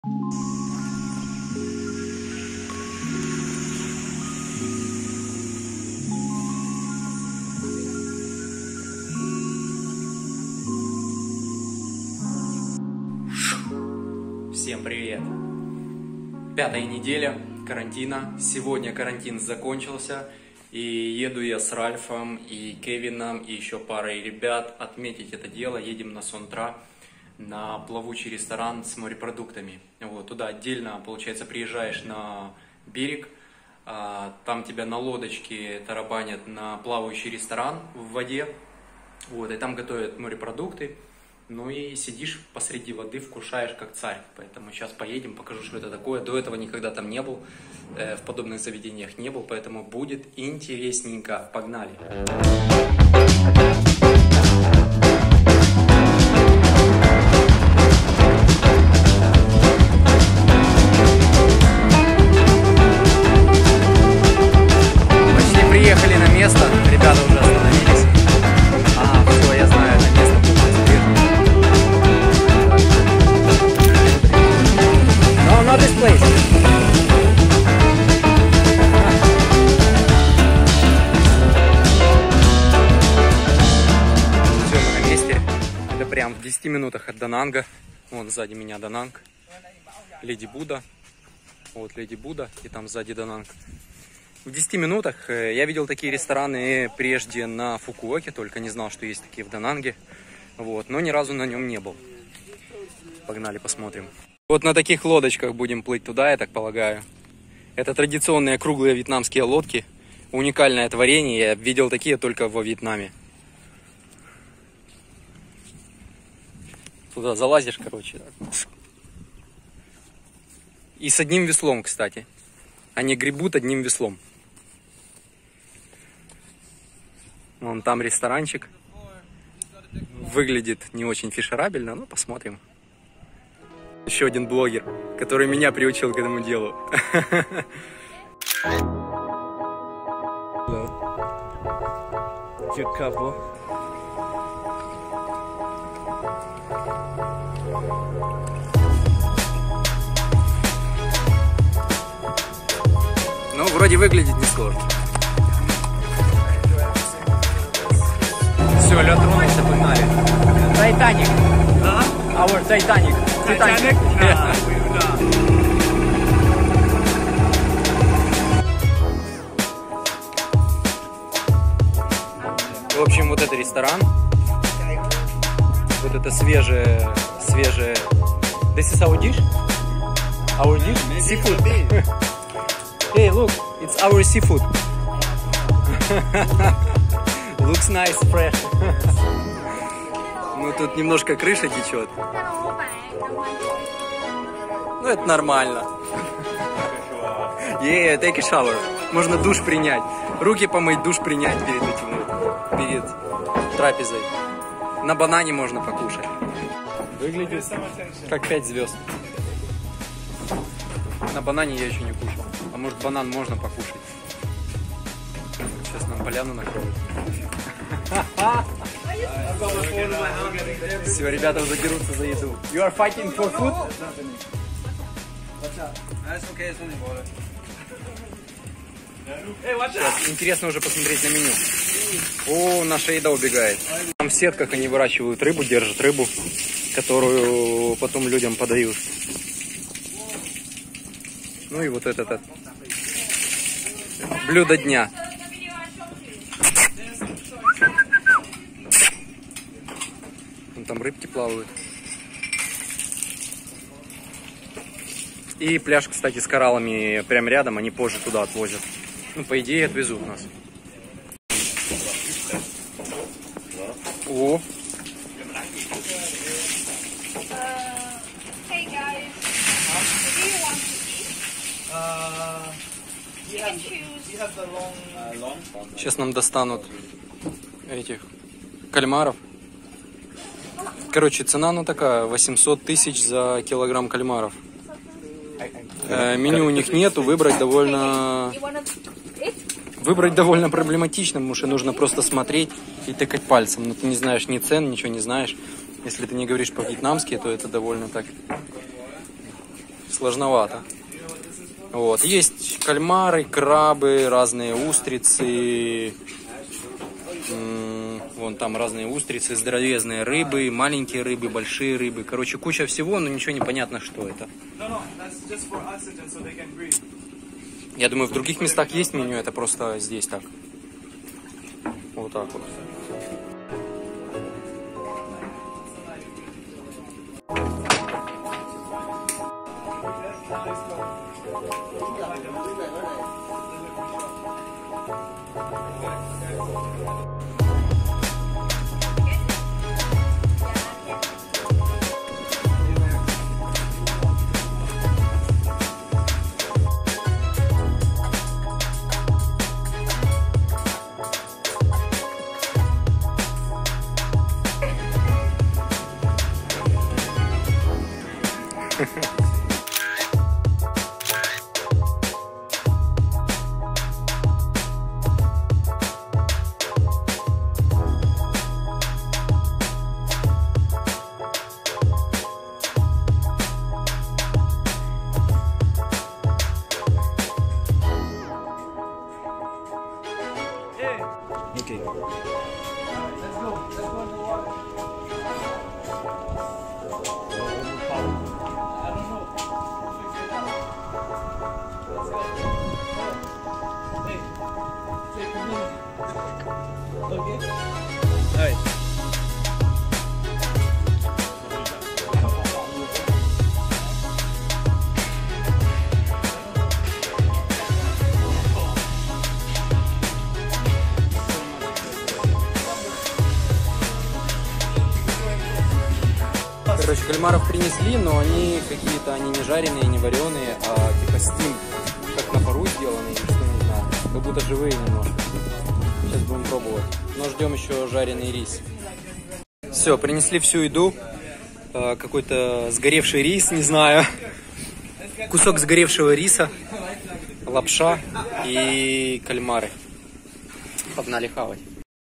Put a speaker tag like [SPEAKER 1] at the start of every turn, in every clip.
[SPEAKER 1] Всем привет! 5-я неделя карантина. Сегодня карантин закончился. И еду я с Ральфом и Кевином и еще парой ребят отметить это дело. Едем на Сонтра, на плавучий ресторан с морепродуктами. Вот, туда отдельно, получается, приезжаешь на берег. Там тебя на лодочке тарабанят на плавающий ресторан в воде. Вот, и там готовят морепродукты. Ну и сидишь посреди воды, вкушаешь как царь. Поэтому сейчас поедем, покажу, что это такое. До этого никогда там не был, в подобных заведениях не был, поэтому будет интересненько. Погнали! Почти приехали на место, ребята уже остановились. Все, я знаю, это место. Not this place. Все, мы на месте. Это прям в 10 минутах от Дананга. Вон сзади меня Дананг. Леди Будда. Вот Леди Будда. И там сзади Дананг. В 10 минутах. Я видел такие рестораны прежде на Фукуоке. Только не знал, что есть такие в Дананге. Вот. Но ни разу на нем не был. Погнали, посмотрим. Вот на таких лодочках будем плыть туда, я так полагаю. Это традиционные круглые вьетнамские лодки. Уникальное творение. Я видел такие только во Вьетнаме. Туда залазишь, короче. И с одним веслом, кстати. Они гребут одним веслом. Вон там ресторанчик. Выглядит не очень фишерабельно, но посмотрим. Еще один блогер, который меня приучил к этому делу.
[SPEAKER 2] Hello. Cute couple.
[SPEAKER 1] Ну, вроде выглядит не сложно. Все, лед тронулся, погнали. Титаник. Our Titanic.
[SPEAKER 2] Titanic?
[SPEAKER 1] Yeah. В общем, вот это ресторан. Вот это свежее. This is our dish? Our dish? Seafood. Hey, look, it's our seafood. Looks nice, fresh. Ну, тут немножко крыша течет. Ну, это нормально. Take a shower. Можно душ принять. Руки помыть, душ принять перед этим, перед трапезой. На банане можно покушать. Выглядит как 5 звезд. На банане я еще не кушал. А может, банан можно покушать. Сейчас нам поляну накроют. Все, ребята уже дерутся за еду. You are fighting for food? Сейчас интересно уже посмотреть на меню. О, наша еда убегает. Там в сетках они выращивают рыбу, держат рыбу, которую потом людям подают. Ну и вот это блюдо дня. Вон там рыбки плавают. И пляж, кстати, с кораллами прям рядом, они позже туда отвозят. Ну, по идее, отвезут нас. О! Сейчас нам достанут этих кальмаров. Короче, цена ну такая, 800 тысяч за килограмм кальмаров. Меню у них нету, выбрать довольно проблематично, потому что нужно просто смотреть и тыкать пальцем. Но ты не знаешь ни цен, ничего не знаешь. Если ты не говоришь по-вьетнамски, то это довольно так Сложновато. Вот. Есть кальмары, крабы, разные устрицы. Вон там разные устрицы, здоровезные рыбы, маленькие рыбы, большие рыбы. Короче, куча всего, но ничего не понятно, что это. Я думаю, в других местах есть меню, это просто здесь так. Вот так вот.
[SPEAKER 2] Okay. Alright.
[SPEAKER 1] Короче, кальмаров принесли, но они какие-то, они не жареные, не вареные, а типа стим, как на пару сделанные, или что, не знаю, как будто живые немножко. Сейчас будем пробовать. Но ждем еще жареный рис. Все, принесли всю еду. Какой-то сгоревший рис, не знаю. Кусок сгоревшего риса, лапша и кальмары. Погнали хавать.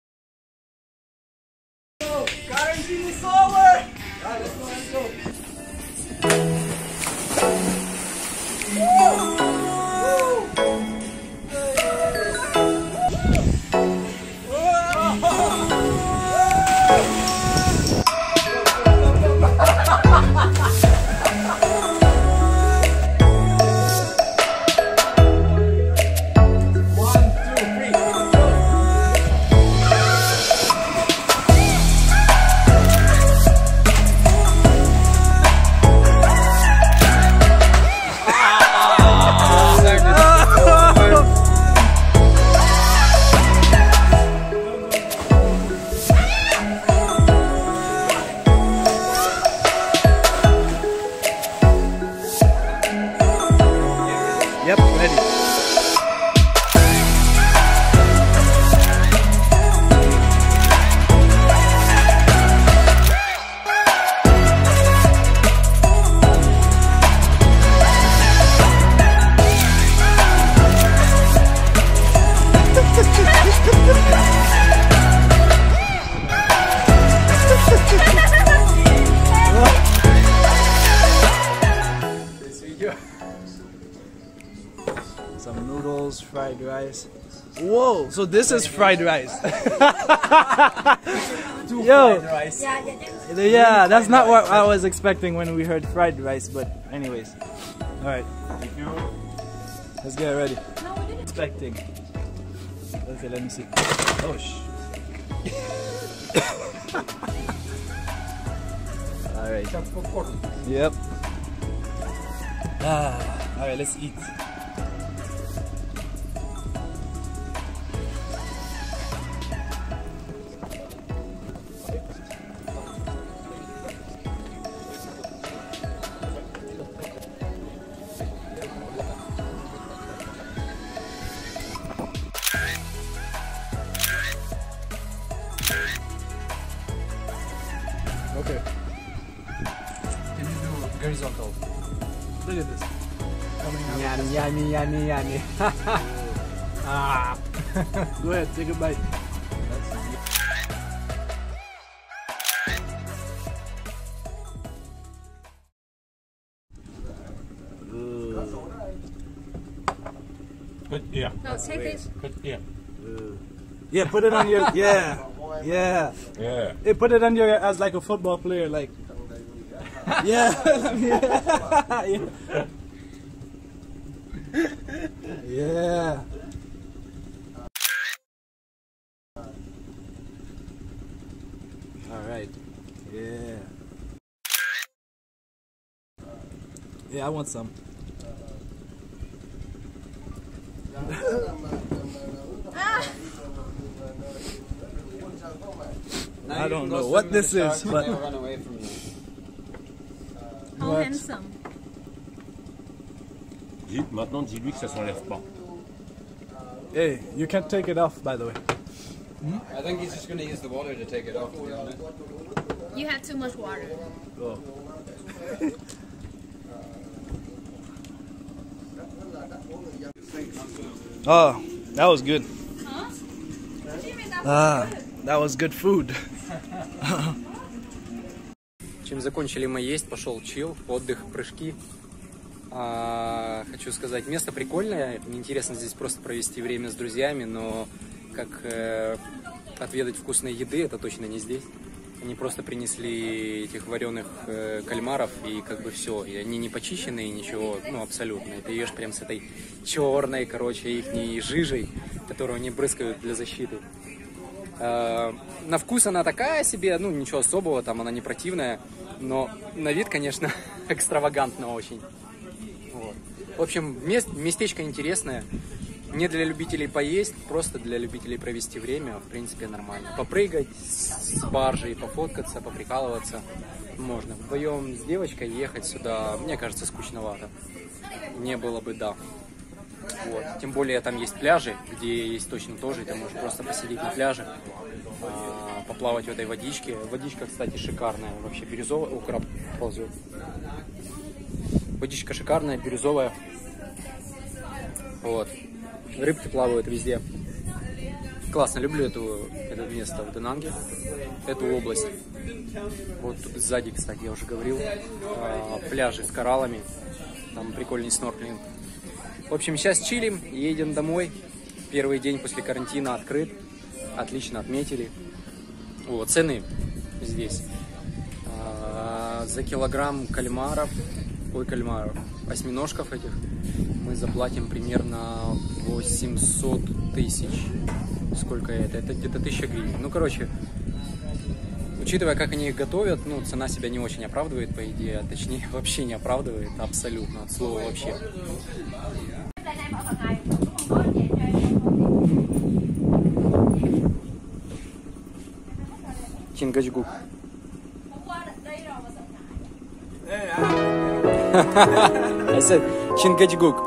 [SPEAKER 2] Yep, ready. Some noodles, fried rice. Whoa, so this is fried rice. Yo, yeah, that's not what I was expecting when we heard fried rice, but anyways. Alright, let's get ready. Expecting. Okay, let me see. Oh, Alright. Yep. Alright, let's eat. Okay.
[SPEAKER 1] Can you do horizontal?
[SPEAKER 2] Look at this.
[SPEAKER 3] Yummy, yummy, yummy, yummy.
[SPEAKER 2] Ah. Go ahead, take a bite.
[SPEAKER 4] Put here.
[SPEAKER 5] No, take this.
[SPEAKER 4] Put here.
[SPEAKER 2] Yeah, put it on your. Yeah. Yeah.
[SPEAKER 4] Yeah.
[SPEAKER 2] Hey, put it on your as like a football player, like. Yeah. Yeah. All right. Yeah. Yeah, I want some. I don't know what this is, but
[SPEAKER 3] Run away from you.
[SPEAKER 5] How
[SPEAKER 2] What?
[SPEAKER 5] handsome.
[SPEAKER 4] Maintenant, dis-lui que ça s'enlève pas.
[SPEAKER 2] hey, you can't take it off, by the way.
[SPEAKER 3] I think he's just going to use the water to take it off, to be honest.
[SPEAKER 5] You have too much water.
[SPEAKER 2] Oh. Oh, that was good. Ah, that was good food.
[SPEAKER 1] Чем закончили мы есть, пошел чил, отдых, прыжки. Хочу сказать, место прикольное, мне интересно здесь просто провести время с друзьями, но как отведать вкусной еды, это точно не здесь. Они просто принесли этих вареных кальмаров, и как бы все, и они не почищенные, ничего, ну абсолютно. И ты ешь прям с этой черной, короче, ихней жижей, которую они брызгают для защиты. На вкус она такая себе, ну ничего особого, там она не противная, но на вид, конечно, экстравагантно очень. Вот. В общем, местечко интересное, не для любителей поесть, просто для любителей провести время, в принципе, нормально. Попрыгать с баржей, пофоткаться, поприкалываться можно. Вдвоем с девочкой ехать сюда, мне кажется, скучновато. Не было бы, да. Вот. Тем более там есть пляжи, где есть точно тоже, ты можешь просто посидеть на пляже, поплавать в этой водичке. Водичка, кстати, шикарная, вообще бирюзовая. О, краб ползет. Водичка шикарная, бирюзовая. Вот. Рыбки плавают везде. Классно, люблю это место в Денанге, эту область. Вот тут сзади, кстати, я уже говорил, пляжи с кораллами, там прикольный снорклинг. В общем, сейчас чилим, едем домой. Первый день после карантина открыт. Отлично отметили. Вот, цены здесь. За килограмм кальмаров, осьминожков этих, мы заплатим примерно 800 тысяч. Сколько это? Это где-то 1000 гривен. Ну, короче, учитывая, как они их готовят, ну, цена себя не очень оправдывает, по идее, а точнее, вообще не оправдывает, абсолютно, от слова вообще. Чингачгук. I said Чингачгук.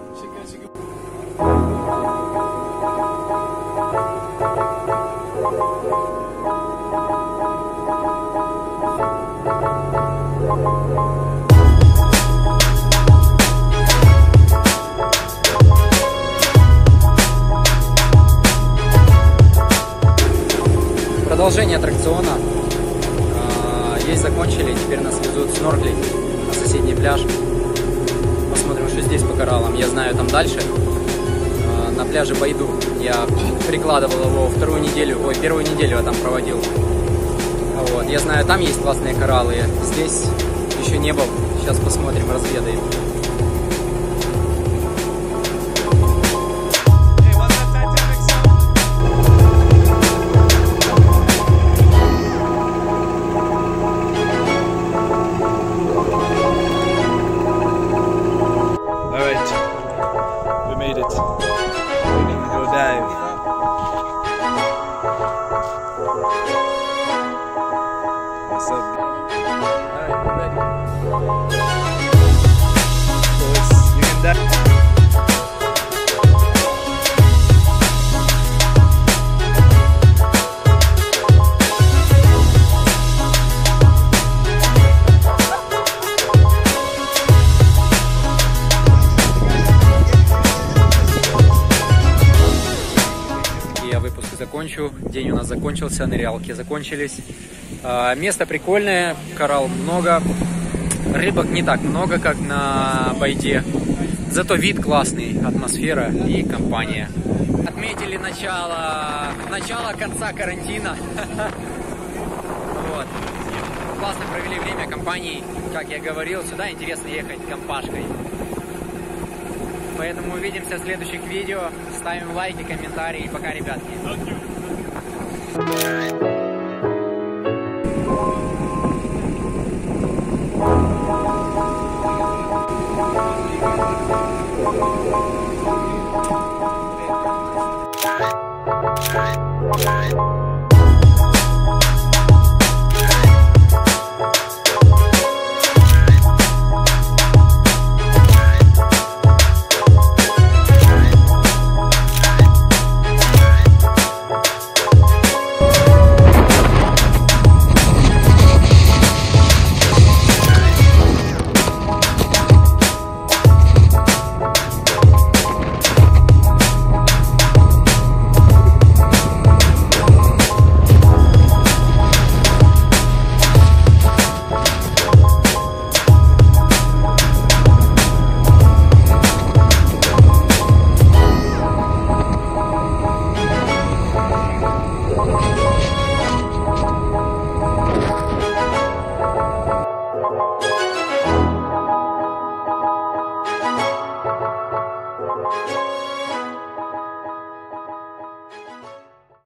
[SPEAKER 1] Продолжение аттракциона. Есть закончили, теперь нас везут снорклить на соседний пляж. Посмотрим, что здесь по кораллам. Я знаю там дальше. На пляже Байду. Я прикладывал его первую неделю я там проводил. Вот. Я знаю, там есть классные кораллы. Здесь еще не был. Сейчас посмотрим, разведаем. День у нас закончился, нырялки закончились. Место прикольное, коралл много, рыбок не так много, как на Байде. Зато вид классный, атмосфера и компания. Отметили начало конца карантина. Вот. Классно провели время компанией. Как я говорил, сюда интересно ехать компашкой. Поэтому увидимся в следующих видео. Ставим лайки, комментарии. Пока, ребятки.